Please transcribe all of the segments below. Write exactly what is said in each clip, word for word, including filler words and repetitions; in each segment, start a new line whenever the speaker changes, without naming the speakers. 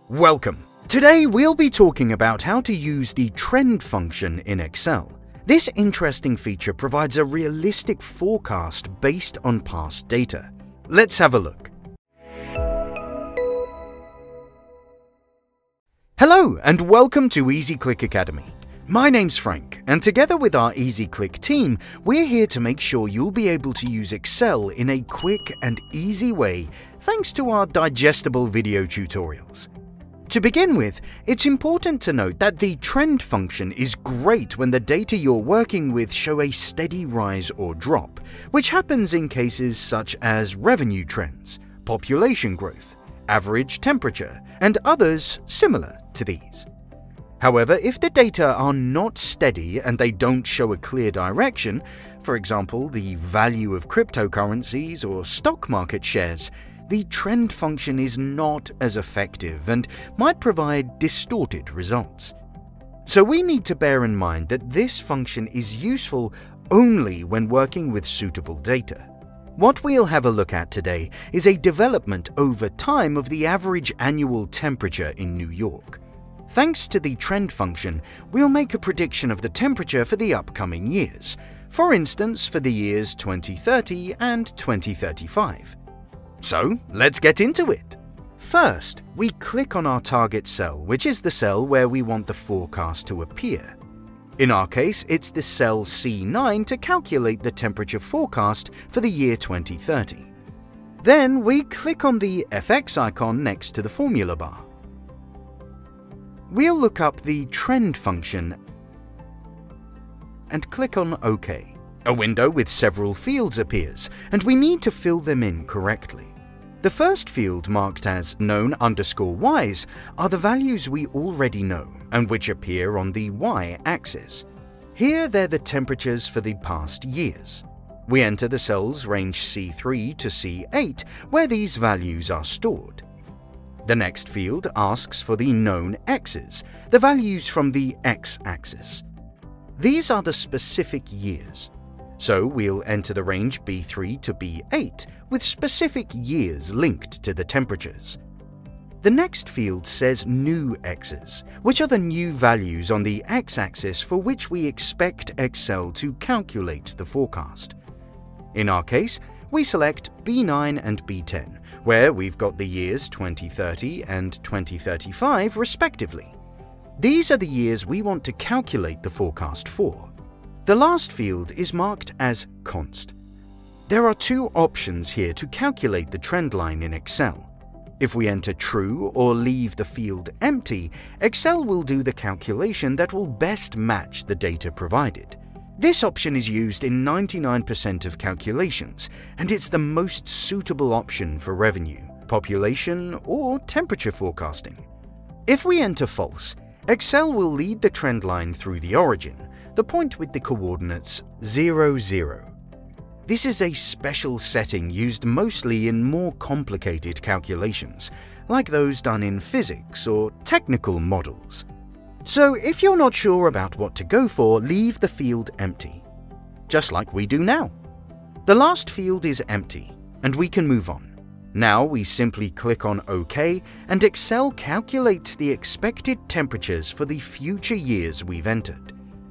Welcome! Today we'll be talking about how to use the trend function in Excel. This interesting feature provides a realistic forecast based on past data. Let's have a look. Hello and welcome to EasyClick Academy. My name's Frank, and together with our EasyClick team, we're here to make sure you'll be able to use Excel in a quick and easy way thanks to our digestible video tutorials. To begin with, it's important to note that the trend function is great when the data you're working with show a steady rise or drop, which happens in cases such as revenue trends, population growth, average temperature, and others similar to these. However, if the data are not steady and they don't show a clear direction, for example, the value of cryptocurrencies or stock market shares, the trend function is not as effective and might provide distorted results. So we need to bear in mind that this function is useful only when working with suitable data. What we'll have a look at today is a development over time of the average annual temperature in New York. Thanks to the trend function, we'll make a prediction of the temperature for the upcoming years, for instance for the years twenty thirty and twenty thirty-five. So, let's get into it. First, we click on our target cell, which is the cell where we want the forecast to appear. In our case, it's the cell C nine to calculate the temperature forecast for the year twenty thirty. Then we click on the F X icon next to the formula bar. We'll look up the trend function and click on OK. A window with several fields appears, and we need to fill them in correctly. The first field, marked as known underscore y's, are the values we already know and which appear on the y-axis. Here they're the temperatures for the past years. We enter the cells range C three to C eight, where these values are stored. The next field asks for the known x's, the values from the x-axis. These are the specific years. So we'll enter the range B three to B eight with specific years linked to the temperatures. The next field says new x's, which are the new values on the x-axis for which we expect Excel to calculate the forecast. In our case, we select B nine and B ten, where we've got the years twenty thirty and twenty thirty-five respectively. These are the years we want to calculate the forecast for. The last field is marked as const. There are two options here to calculate the trend line in Excel. If we enter true or leave the field empty, Excel will do the calculation that will best match the data provided. This option is used in ninety-nine percent of calculations, and it's the most suitable option for revenue, population, or temperature forecasting. If we enter false, Excel will lead the trend line through the origin, the point with the coordinates zero, zero. This is a special setting used mostly in more complicated calculations, like those done in physics or technical models. So if you're not sure about what to go for, leave the field empty, just like we do now. The last field is empty, and we can move on. Now we simply click on OK, and Excel calculates the expected temperatures for the future years we've entered.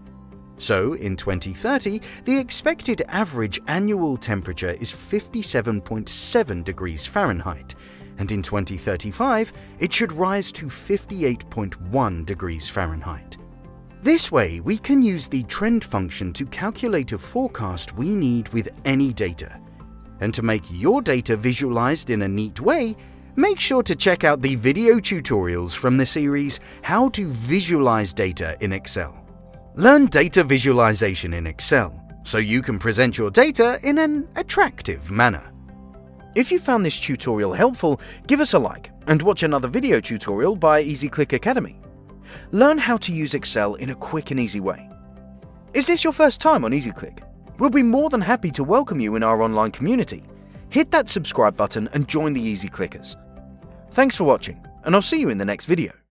So, in twenty thirty, the expected average annual temperature is fifty-seven point seven degrees Fahrenheit, and in twenty thirty-five, it should rise to fifty-eight point one degrees Fahrenheit. This way, we can use the trend function to calculate a forecast we need with any data. And to make your data visualized in a neat way, make sure to check out the video tutorials from the series How to Visualize Data in Excel. Learn data visualization in Excel so you can present your data in an attractive manner.
If you found this tutorial helpful, give us a like and watch another video tutorial by EasyClick Academy. Learn how to use Excel in a quick and easy way. Is this your first time on EasyClick? We'll be more than happy to welcome you in our online community. Hit that subscribe button and join the EasyClickers. Thanks for watching, and I'll see you in the next video.